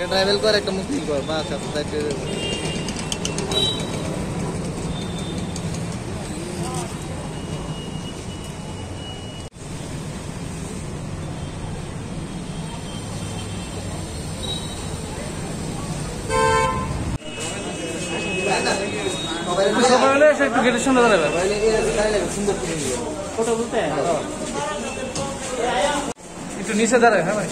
Travel কর একটা মুশকিল কর বাস আছে সকালে এসে একটু গেটের সামনে দাঁড়াবে সুন্দর ফটো বলতে একটু নিচে দাঁড়ায়। হ্যাঁ ভাই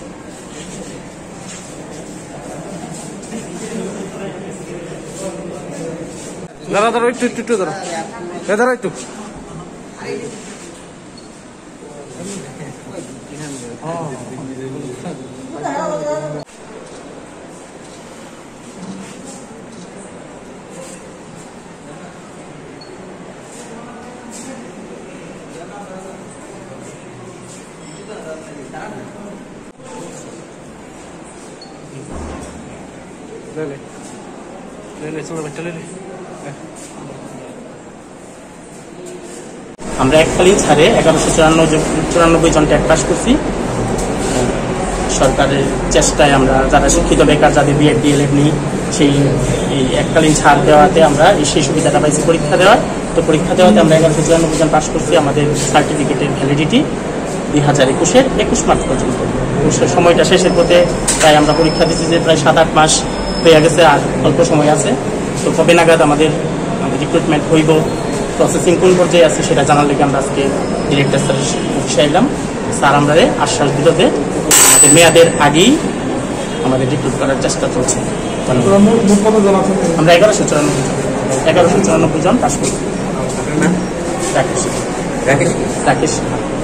দাঁড়া দাঁড়া একটু একটু একটু দাঁড়া দাঁড়া একটু ले ले ले ले चलो बच्चा ले ले। আমরা এককালীন ছাড়ে 1194 জন ট্যাগ পাস করছি। সরকারের চেষ্টায় আমরা যারা শিক্ষিত বেকার যাদের বিএড ডিএলএড নেই সেই এই এককালীন ছাড় দেওয়াতে আমরা সেই সুবিধাটা পাইছি পরীক্ষা দেওয়ার। তো পরীক্ষা দেওয়াতে আমরা 1194 জন পাস করছি। আমাদের সার্টিফিকেটের ভ্যালিডিটি 2021-এর 21 মার্চ পর্যন্ত। সময়টা শেষের পথে তাই আমরা পরীক্ষা দিচ্ছি যে প্রায় 7-8 মাস হয়ে গেছে, আর অল্প সময় আছে। তো কবে নাগাদ আমাদের রিক্রুটমেন্ট হইব, প্রসেসিং কোন পর্যায়ে আছে সেটা জানার লেগে আমরা আজকে ডিরেক্টর স্যারের অফিসে এলাম। স্যার আমরা আশ্বাস দিল যে আমাদের মেয়াদের আগেই আমাদের রিক্রুট করার চেষ্টা চলছে। আমরা 1194 জন পাস করি। রাকেশ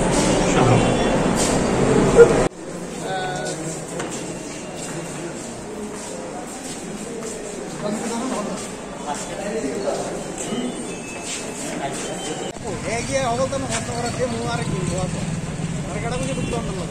ಹೇಗೆ ಹೋಗಲ್ತಾನೆ ಹೊಸ ಹೊರಕ್ಕೆ 3-6 ಹೊರಗಡೆ ಮುಂಚೆ ಬಿಟ್ಕೊಂಡು